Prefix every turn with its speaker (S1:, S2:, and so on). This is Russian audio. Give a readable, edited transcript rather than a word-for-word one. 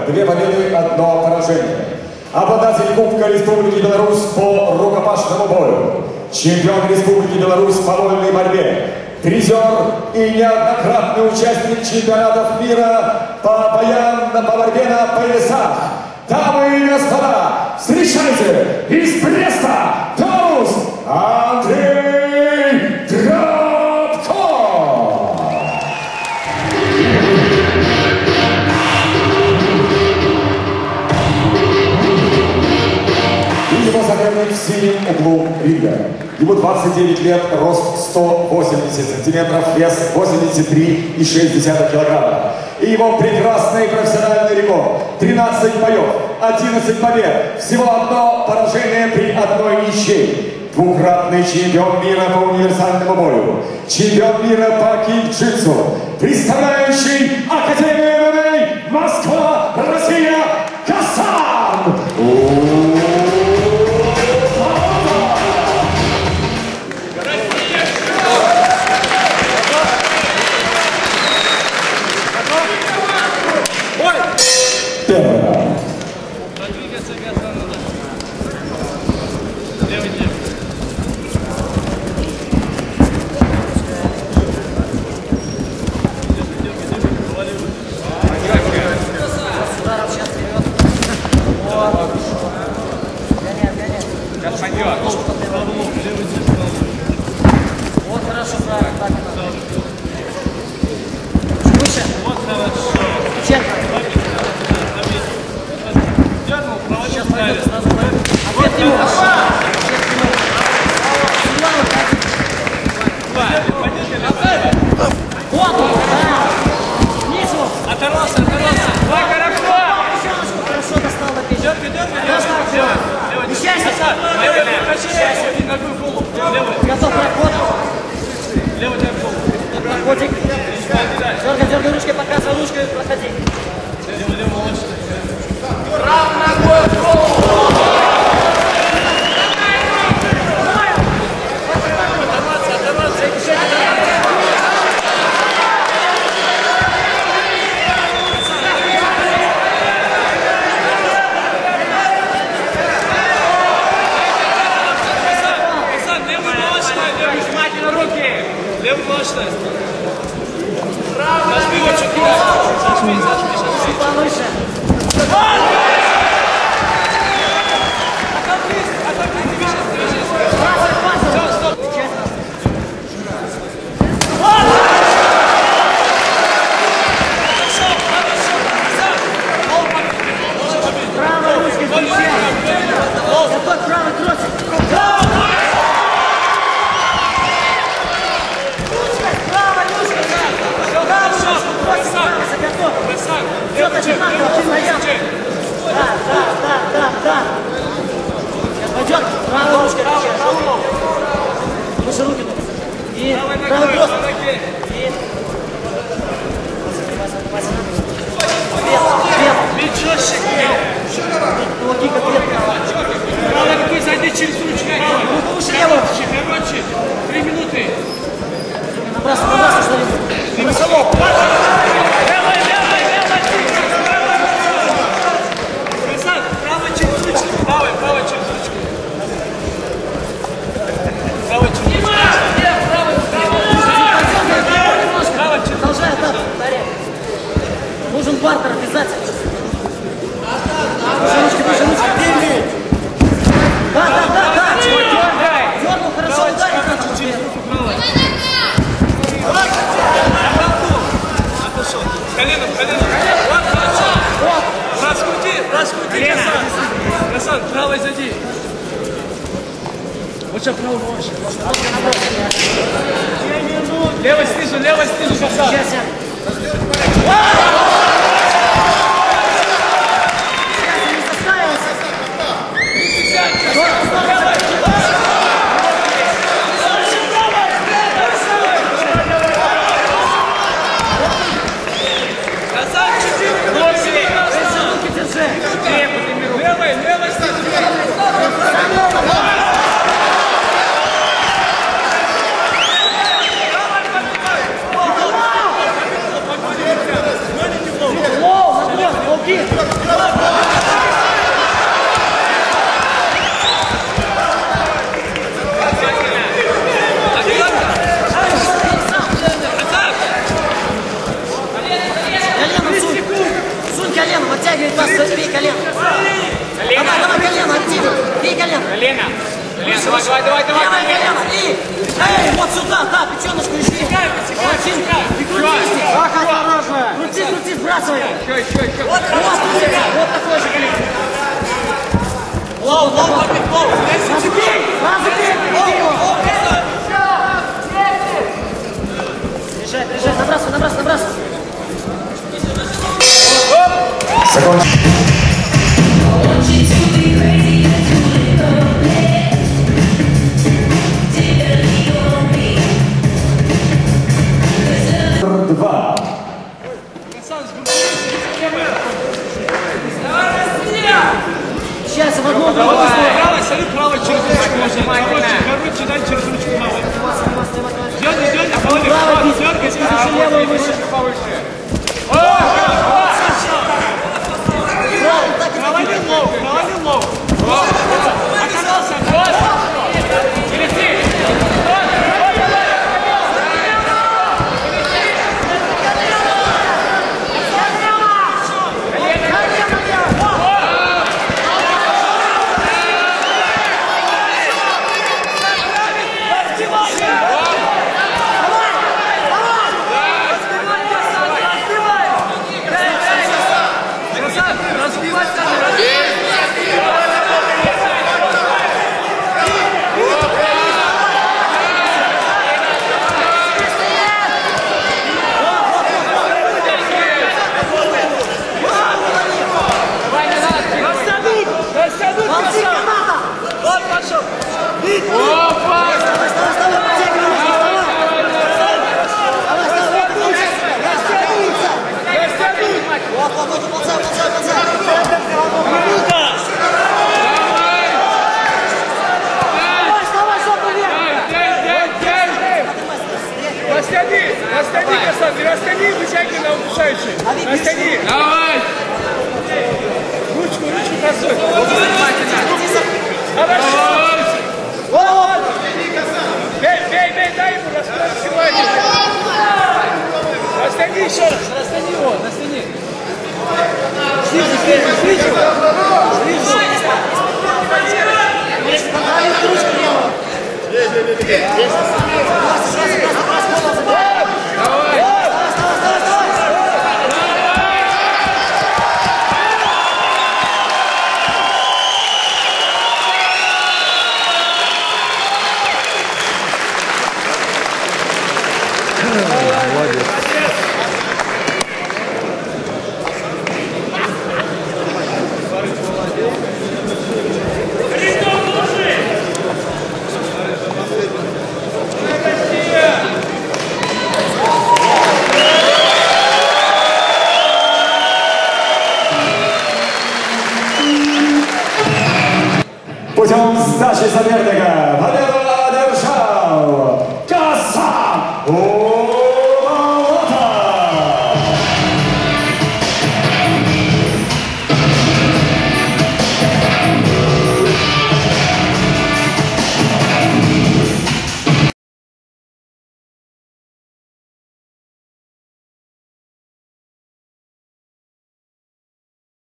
S1: 2 победы, 1 поражение. Обладатель Кубка Республики Беларусь по рукопашному бою. Чемпион Республики Беларусь по вольной борьбе. Призер и неоднократный участник чемпионатов мира по боям по борьбе на поясах. Дамы и господа, встречайте из Бреста, Беларусь, Андрей Драбко! И его соперник в синем углу ринга. Ему 29 лет, рост 180 сантиметров, вес 83,6 килограмма. И его прекрасный профессиональный рекорд. 13 боев, 11 побед, всего 1 поражение при 1 ничьей. Двукратный чемпион мира по универсальному бою. Чемпион мира по кик-джитсу. Представляющий Академию ММА Москва, Россия, Касан! Первый раунд.
S2: Продвигаться обязан надо. Левый день.
S3: Ударов сейчас вперед. Вот. Сейчас пойдет. Вот хорошо, правильно, так и надо. Выше.
S2: Вот хорошо.
S3: Честно.
S2: Сейчас пойдет
S3: сразу. Ответ ему. Вот он, да. Снизу.
S2: Оторвался. Давай, хорошо.
S3: Хорошо достал на печень.
S2: Левый.
S3: Вещайся.
S2: Левый, покачай. Ногой в голову. Левый.
S3: Готов проход.
S2: Левый тебя в голову.
S3: Проходик. Дергай ручкой, показывай ручкой, проходи.
S2: Левый, молодец. Левый молочность. Нажми его чуть Зажми.
S3: Повыше. Правой ручкой включай. Готовь правый кросс. Все, значит, надо, очень наем. Да. Сейчас пойдет. Правой ручкой включаешь. Выше руки. И правый кросс. И... Вверх.
S2: Ничего себе.
S3: Кулаки как вверх.
S2: Правый какой, зайди через ручку.
S3: Выше левую.
S2: Короче, 3 минуты.
S3: Набрасывай что-нибудь. Бросолов.
S2: Правый через ручку. Правый через ручку. Правый через ручку.
S3: Продолжай атаку. Нужен бартер обязательно. Выше ручки. Да. Дернул, хорошо ударить надо.
S2: Коленом. Вот, хорошо. Раскрути, Хасан, правой зайди. Вот сейчас правый можешь. Левой снизу, Хасан.
S3: Сейчас.
S2: Левой снизу.
S3: вас бей колено. Давай колено, активно. Бей колено.
S2: Колено. Давай.
S3: Левое колено. И, вот сюда, да, печеночку ищи. Молодчинка. И крутись. Осторожно. Крутись, сбрасывай.
S2: Еще.
S3: Вот крутится. Вот такое же колено. Лоу. Сразу бей. Приезжай, набрасывай.
S1: Закончим. Два.
S3: Сейчас в одну
S2: Правой через ручку. Короче, дай через ручку правой. Дёрни,
S3: правой бить. Левую выше.
S2: Провалил лоу. Оказался. Перейти. Растяни, вытягивай на удушающий. Растяни. Давай. Ручку косой. Хорошо. Вот. Бей, дай ему раскрывание. Растяни еще раз. Растяни его, растяни. Снизу.
S1: Путем сдачи соперника